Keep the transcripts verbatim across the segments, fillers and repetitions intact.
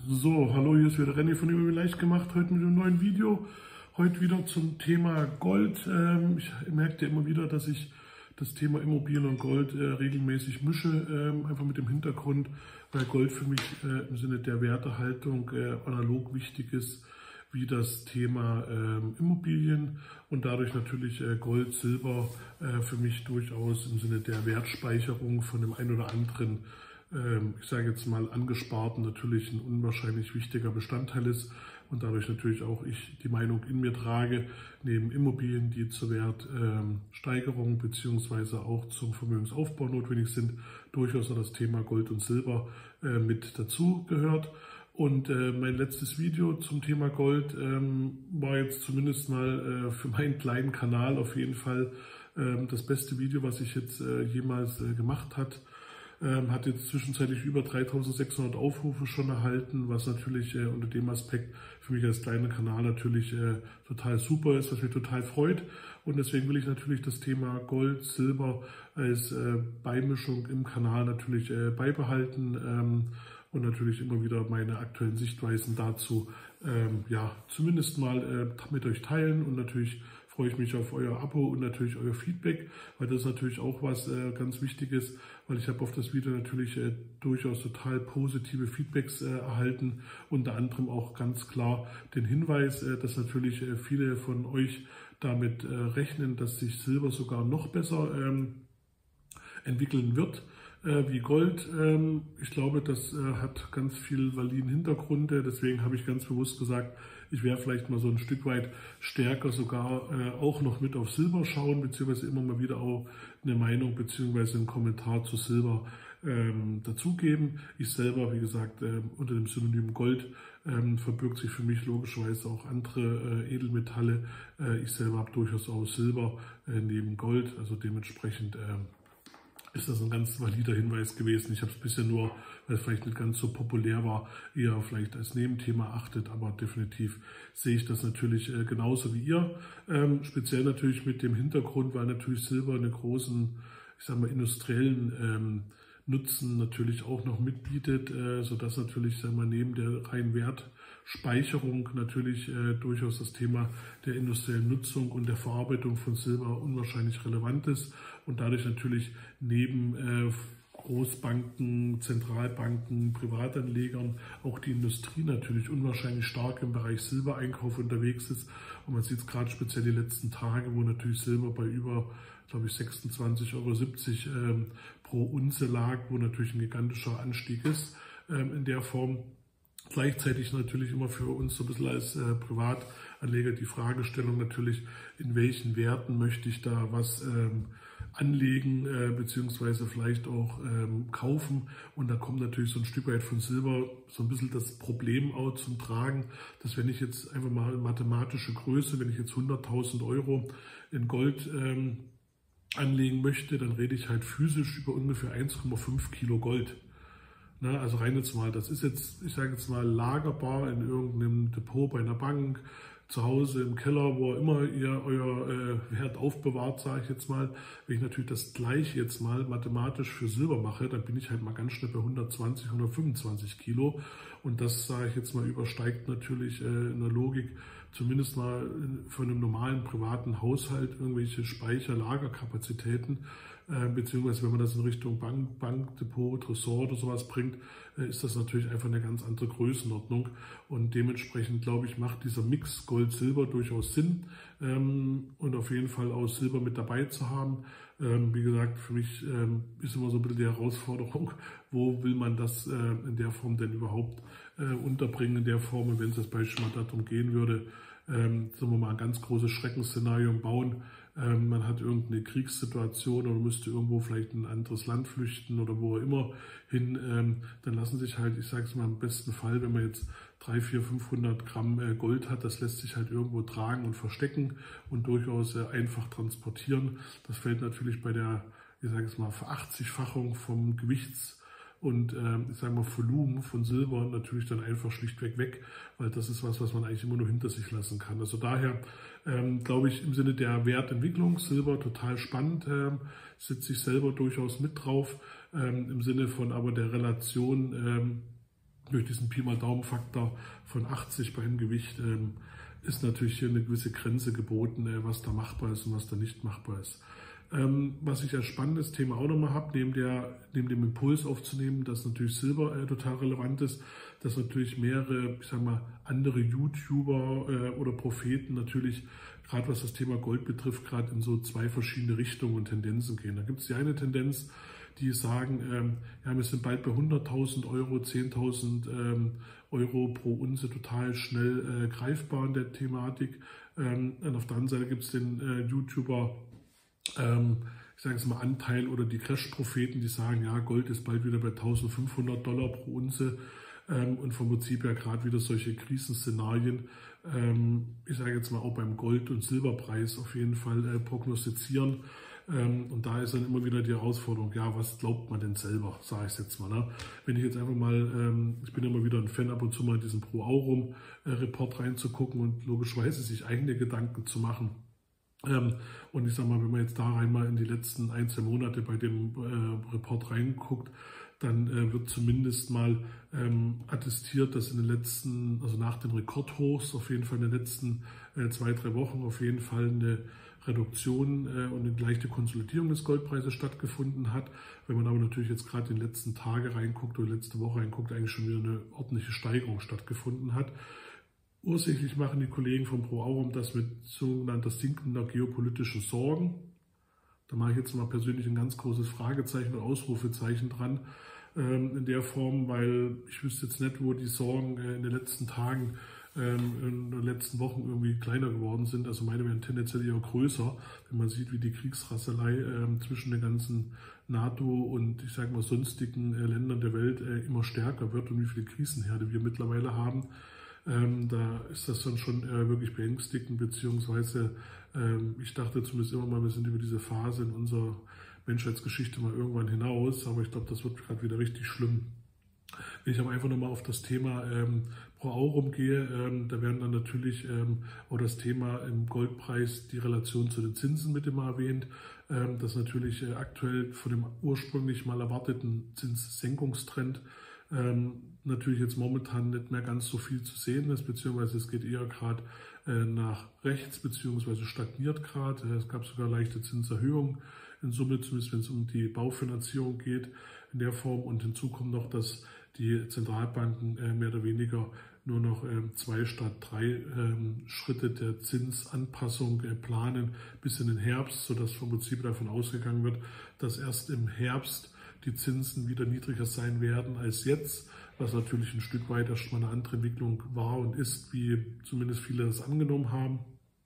So, hallo, hier ist wieder René von Immobilien leicht gemacht, heute mit einem neuen Video. Heute wieder zum Thema Gold. Ähm, ich merke immer wieder, dass ich das Thema Immobilien und Gold äh, regelmäßig mische, ähm, einfach mit dem Hintergrund, weil Gold für mich äh, im Sinne der Wertehaltung äh, analog wichtig ist, wie das Thema ähm, Immobilien und dadurch natürlich äh, Gold, Silber äh, für mich durchaus im Sinne der Wertspeicherung von dem einen oder anderen, ähm, ich sage jetzt mal angesparten, natürlich ein unwahrscheinlich wichtiger Bestandteil ist und dadurch natürlich auch ich die Meinung in mir trage, neben Immobilien, die zur Wertsteigerung ähm, beziehungsweise auch zum Vermögensaufbau notwendig sind, durchaus auch das Thema Gold und Silber äh, mit dazu gehört. Und äh, mein letztes Video zum Thema Gold ähm, war jetzt zumindest mal äh, für meinen kleinen Kanal auf jeden Fall äh, das beste Video, was ich jetzt äh, jemals äh, gemacht hat. Ähm, hat jetzt zwischenzeitlich über dreitausendsechshundert Aufrufe schon erhalten, was natürlich äh, unter dem Aspekt für mich als kleiner Kanal natürlich äh, total super ist, was mich total freut. Und deswegen will ich natürlich das Thema Gold, Silber als äh, Beimischung im Kanal natürlich äh, beibehalten. Ähm, und natürlich immer wieder meine aktuellen Sichtweisen dazu, ähm, ja, zumindest mal äh, mit euch teilen. Und natürlich freue ich mich auf euer Abo und natürlich euer Feedback, weil das ist natürlich auch was äh, ganz Wichtiges, weil ich habe auf das Video natürlich äh, durchaus total positive Feedbacks äh, erhalten, unter anderem auch ganz klar den Hinweis, äh, dass natürlich äh, viele von euch damit äh, rechnen, dass sich Silber sogar noch besser ähm, entwickeln wird wie Gold. Ich glaube, das hat ganz viel validen Hintergrund. Deswegen habe ich ganz bewusst gesagt, ich werde vielleicht mal so ein Stück weit stärker sogar auch noch mit auf Silber schauen, beziehungsweise immer mal wieder auch eine Meinung beziehungsweise einen Kommentar zu Silber dazugeben. Ich selber, wie gesagt, unter dem Synonym Gold verbirgt sich für mich logischerweise auch andere Edelmetalle. Ich selber habe durchaus auch Silber neben Gold, also dementsprechend ist das ein ganz valider Hinweis gewesen. Ich habe es bisher nur, weil es vielleicht nicht ganz so populär war, eher vielleicht als Nebenthema achtet, aber definitiv sehe ich das natürlich äh, genauso wie ihr. Ähm, speziell natürlich mit dem Hintergrund, weil natürlich Silber einen großen, ich sag mal, industriellen ähm, Nutzen natürlich auch noch mitbietet, äh, sodass natürlich, sagen wir, neben der reinen Wertspeicherung natürlich äh, durchaus das Thema der industriellen Nutzung und der Verarbeitung von Silber unwahrscheinlich relevant ist und dadurch natürlich neben äh, Großbanken, Zentralbanken, Privatanlegern, auch die Industrie natürlich unwahrscheinlich stark im Bereich Silbereinkauf unterwegs ist. Und man sieht es gerade speziell die letzten Tage, wo natürlich Silber bei über, glaube ich, sechsundzwanzig Euro siebzig ähm, pro Unze lag, wo natürlich ein gigantischer Anstieg ist ähm, in der Form. Gleichzeitig natürlich immer für uns so ein bisschen als äh, Privatanleger die Fragestellung natürlich, in welchen Werten möchte ich da was ähm, anlegen, äh, beziehungsweise vielleicht auch ähm, kaufen. Und da kommt natürlich so ein Stück weit von Silber so ein bisschen das Problem auch zum Tragen, dass wenn ich jetzt einfach mal mathematische Größe, wenn ich jetzt hunderttausend Euro in Gold ähm, anlegen möchte, dann rede ich halt physisch über ungefähr eins Komma fünf Kilo Gold. Na, also rein jetzt mal, das ist jetzt, ich sage jetzt mal, lagerbar in irgendeinem Depot bei einer Bank, zu Hause im Keller, wo immer ihr euer äh, Wert aufbewahrt, sage ich jetzt mal. Wenn ich natürlich das gleiche jetzt mal mathematisch für Silber mache, dann bin ich halt mal ganz schnell bei hundertzwanzig, hundertfünfundzwanzig Kilo. Und das, sage ich jetzt mal, übersteigt natürlich äh, in der Logik zumindest mal von einem normalen privaten Haushalt irgendwelche Speicher-Lagerkapazitäten. Äh, beziehungsweise wenn man das in Richtung Bank, Bankdepot, Tresor oder sowas bringt, äh, ist das natürlich einfach eine ganz andere Größenordnung. Und dementsprechend, glaube ich, macht dieser Mix Gold-Silber durchaus Sinn ähm, und auf jeden Fall auch Silber mit dabei zu haben. Ähm, wie gesagt, für mich ähm, ist immer so ein bisschen die Herausforderung, wo will man das äh, in der Form denn überhaupt äh, unterbringen, in der Form, und wenn es jetzt beispielsweise mal darum gehen würde, ähm, sagen wir mal, ein ganz großes Schreckensszenario bauen. Ähm, man hat irgendeine Kriegssituation oder müsste irgendwo vielleicht in ein anderes Land flüchten oder wo immer hin. Ähm, dann lassen sich halt, ich sage es mal im besten Fall, wenn man jetzt dreihundert, vierhundert, fünfhundert Gramm äh, Gold hat, das lässt sich halt irgendwo tragen und verstecken und durchaus äh, einfach transportieren. Das fällt natürlich bei der, ich sage es mal, Verachtzigfachung vom Gewichts und äh, ich sage mal Volumen von Silber natürlich dann einfach schlichtweg weg, weil das ist was, was man eigentlich immer nur hinter sich lassen kann. Also daher ähm, glaube ich im Sinne der Wertentwicklung Silber total spannend, ähm, sitze ich selber durchaus mit drauf, ähm, im Sinne von aber der Relation ähm, durch diesen Pi mal Daumen-Faktor von achtzig beim Gewicht ähm, ist natürlich hier eine gewisse Grenze geboten, äh, was da machbar ist und was da nicht machbar ist. Ähm, was ich als spannendes Thema auch nochmal habe, neben, der, neben dem Impuls aufzunehmen, dass natürlich Silber äh, total relevant ist, dass natürlich mehrere, ich sag mal, andere YouTuber äh, oder Propheten natürlich, gerade was das Thema Gold betrifft, gerade in so zwei verschiedene Richtungen und Tendenzen gehen. Da gibt es die eine Tendenz, die sagen, ähm, ja, wir sind bald bei hunderttausend Euro, zehntausend ähm, Euro pro Unze total schnell äh, greifbar in der Thematik. Ähm, und auf der anderen Seite gibt es den äh, YouTuber, ähm, ich sage es mal Anteil oder die Crash-Propheten, die sagen, ja, Gold ist bald wieder bei eintausendfünfhundert Dollar pro Unze ähm, und vom Prinzip ja gerade wieder solche Krisenszenarien, ähm, ich sage jetzt mal auch beim Gold- und Silberpreis auf jeden Fall äh, prognostizieren. Ähm, und da ist dann immer wieder die Herausforderung, ja, was glaubt man denn selber, sage ich jetzt mal. Ne? Wenn ich jetzt einfach mal, ähm, ich bin immer wieder ein Fan, ab und zu mal in diesen Pro-Aurum-Report reinzugucken und logischerweise sich eigene Gedanken zu machen. Ähm, und ich sage mal, wenn man jetzt da einmal in die letzten ein, zwei Monate bei dem äh, Report reinguckt, dann äh, wird zumindest mal ähm, attestiert, dass in den letzten, also nach den Rekordhochs, auf jeden Fall in den letzten äh, zwei, drei Wochen auf jeden Fall eine Reduktion äh, und eine leichte Konsolidierung des Goldpreises stattgefunden hat. Wenn man aber natürlich jetzt gerade in den letzten Tage reinguckt oder letzte Woche reinguckt, eigentlich schon wieder eine ordentliche Steigerung stattgefunden hat. Ursächlich machen die Kollegen von Pro Aurum das mit sogenannter sinkender geopolitischen Sorgen. Da mache ich jetzt mal persönlich ein ganz großes Fragezeichen und Ausrufezeichen dran ähm, in der Form, weil ich wüsste jetzt nicht, wo die Sorgen äh, in den letzten Tagen, ähm, in den letzten Wochen irgendwie kleiner geworden sind. Also meine wären tendenziell eher größer, wenn man sieht, wie die Kriegsrasselei äh, zwischen den ganzen NATO und ich sage mal sonstigen äh, Ländern der Welt äh, immer stärker wird und wie viele Krisenherde wir mittlerweile haben. Ähm, da ist das dann schon äh, wirklich beängstigend, beziehungsweise ähm, ich dachte zumindest immer mal, wir sind über diese Phase in unserer Menschheitsgeschichte mal irgendwann hinaus, aber ich glaube, das wird gerade wieder richtig schlimm. Wenn ich aber einfach nochmal auf das Thema ähm, Pro Aurum gehe, ähm, da werden dann natürlich ähm, auch das Thema im Goldpreis, die Relation zu den Zinsen mit immer erwähnt, ähm, dass natürlich äh, aktuell von dem ursprünglich mal erwarteten Zinssenkungstrend Ähm, natürlich jetzt momentan nicht mehr ganz so viel zu sehen ist, beziehungsweise es geht eher gerade äh, nach rechts, beziehungsweise stagniert gerade. Es gab sogar leichte Zinserhöhungen in Summe, zumindest wenn es um die Baufinanzierung geht in der Form. Und hinzu kommt noch, dass die Zentralbanken äh, mehr oder weniger nur noch äh, zwei statt drei äh, Schritte der Zinsanpassung äh, planen bis in den Herbst, sodass vom Prinzip davon ausgegangen wird, dass erst im Herbst die Zinsen wieder niedriger sein werden als jetzt, was natürlich ein Stück weit erstmal eine andere Entwicklung war und ist, wie zumindest viele das angenommen haben.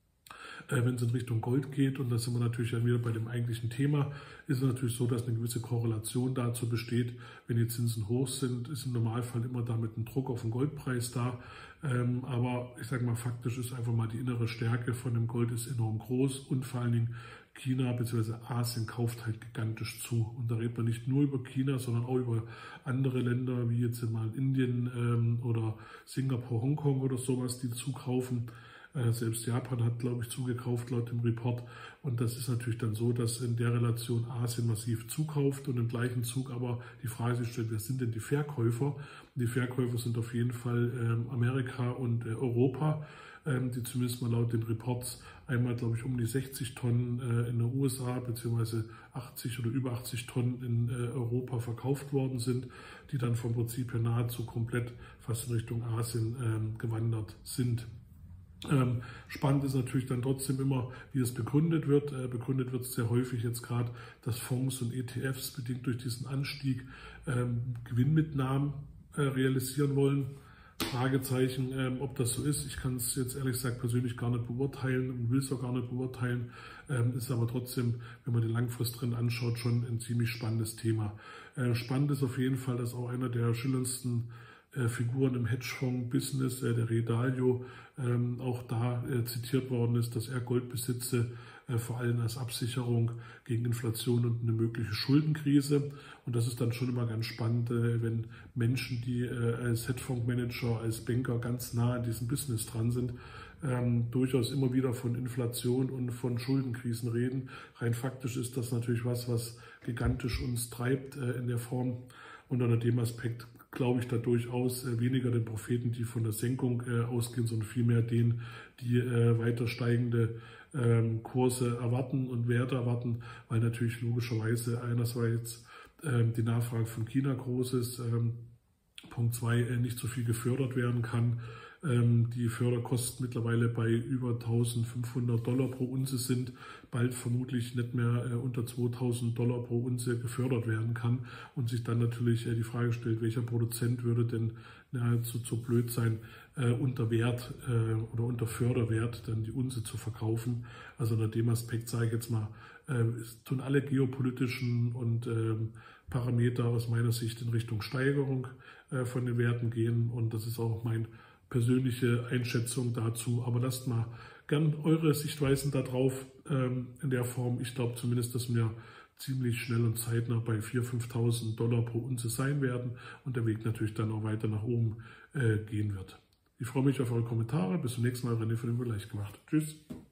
Äh, wenn es in Richtung Gold geht, und da sind wir natürlich dann wieder bei dem eigentlichen Thema, ist es natürlich so, dass eine gewisse Korrelation dazu besteht, wenn die Zinsen hoch sind, ist im Normalfall immer damit ein Druck auf den Goldpreis da. Ähm, aber ich sage mal, faktisch ist einfach mal die innere Stärke von dem Gold ist enorm groß und vor allen Dingen China bzw. Asien kauft halt gigantisch zu. Und da redet man nicht nur über China, sondern auch über andere Länder, wie jetzt mal Indien ähm, oder Singapur, Hongkong oder sowas, die zukaufen. Äh, selbst Japan hat, glaube ich, zugekauft laut dem Report. Und das ist natürlich dann so, dass in der Relation Asien massiv zukauft und im gleichen Zug aber die Frage sich stellt, wer sind denn die Verkäufer? Und die Verkäufer sind auf jeden Fall ähm, Amerika und äh, Europa, ähm, die zumindest mal laut den Reports einmal, glaube ich, um die sechzig Tonnen äh, in den U S A beziehungsweise achtzig oder über achtzig Tonnen in äh, Europa verkauft worden sind, die dann vom Prinzip her nahezu komplett fast in Richtung Asien ähm, gewandert sind. Ähm, spannend ist natürlich dann trotzdem immer, wie es begründet wird. Äh, begründet wird sehr häufig jetzt gerade, dass Fonds und E T Fs bedingt durch diesen Anstieg ähm, Gewinnmitnahmen äh, realisieren wollen. Fragezeichen, ähm, ob das so ist. Ich kann es jetzt ehrlich gesagt persönlich gar nicht beurteilen und will es auch gar nicht beurteilen. Ähm, ist aber trotzdem, wenn man den Langfristtrend anschaut, schon ein ziemlich spannendes Thema. Äh, spannend ist auf jeden Fall, dass auch einer der schillerndsten äh, Figuren im Hedgefonds-Business, äh, der Ray Dalio, ähm, auch da äh, zitiert worden ist, dass er Gold besitze, äh, vor allem als Absicherung gegen Inflation und eine mögliche Schuldenkrise. Und das ist dann schon immer ganz spannend, äh, wenn Menschen, die äh, als Hedgefondsmanager, als Banker ganz nah an diesem Business dran sind, ähm, durchaus immer wieder von Inflation und von Schuldenkrisen reden. Rein faktisch ist das natürlich was, was gigantisch uns treibt äh, in der Form. Und unter dem Aspekt glaube ich da durchaus äh, weniger den Propheten, die von der Senkung äh, ausgehen, sondern vielmehr denen, die äh, weiter steigende ähm, Kurse erwarten und Werte erwarten, weil natürlich logischerweise einerseits ähm, die Nachfrage von China groß ist, ähm, Punkt zwei, äh, nicht so viel gefördert werden kann. Ähm, die Förderkosten mittlerweile bei über eintausendfünfhundert Dollar pro Unze sind, bald vermutlich nicht mehr äh, unter zweitausend Dollar pro Unze gefördert werden kann und sich dann natürlich äh, die Frage stellt, welcher Produzent würde denn nahezu so blöd sein, äh, unter Wert äh, oder unter Förderwert dann die Unze zu verkaufen. Also unter dem Aspekt sage ich jetzt mal, äh, es tun alle geopolitischen und ähm, Parameter aus meiner Sicht in Richtung Steigerung äh, von den Werten gehen, und das ist auch mein persönliche Einschätzung dazu. Aber lasst mal gern eure Sichtweisen darauf ähm, in der Form. Ich glaube zumindest, dass wir ziemlich schnell und zeitnah bei viertausend, fünftausend Dollar pro Unze sein werden und der Weg natürlich dann auch weiter nach oben äh, gehen wird. Ich freue mich auf eure Kommentare. Bis zum nächsten Mal. René von dem Leicht gemacht. Tschüss.